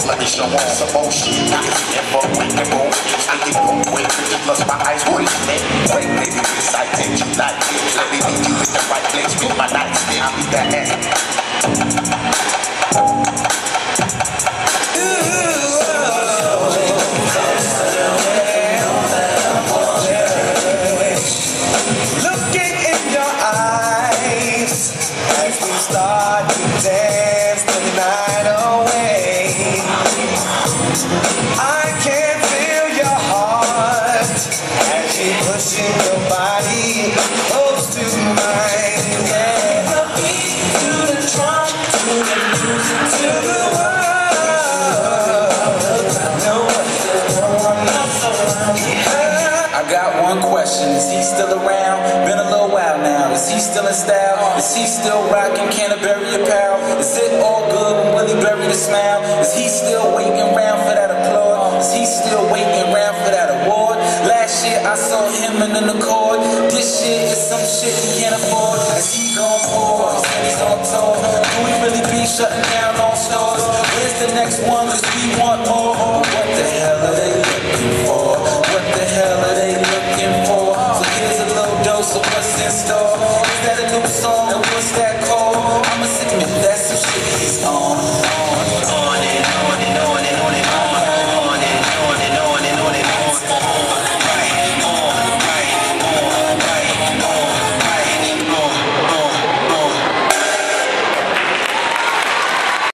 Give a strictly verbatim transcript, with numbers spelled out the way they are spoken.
let me show off some more shit. Never wake and roll. I get home with fifty plus my eyes were lit. Wait, baby, this I think you like it. Let me meet you in the right place with my nightstick. I'll be that ass. Start to dance the night away. I can feel your heart as you pushing your body close to mine. Yeah. The beat to the drum, to the music, to the world. No one else around here. I got one question: is he still around? Been a little while now. Is he still in style? Is he still rocking Canterbury apparel? Is it all good when Willie Berry the smile? Is he still waiting around for that applause? Is he still waiting around for that award? Last year I saw him in an Accord. This year is some shit he can't afford. Is he gone for? He said he's on tour. Do we really be shutting down all stores? Where's the next one? Cause we want more. What the hell is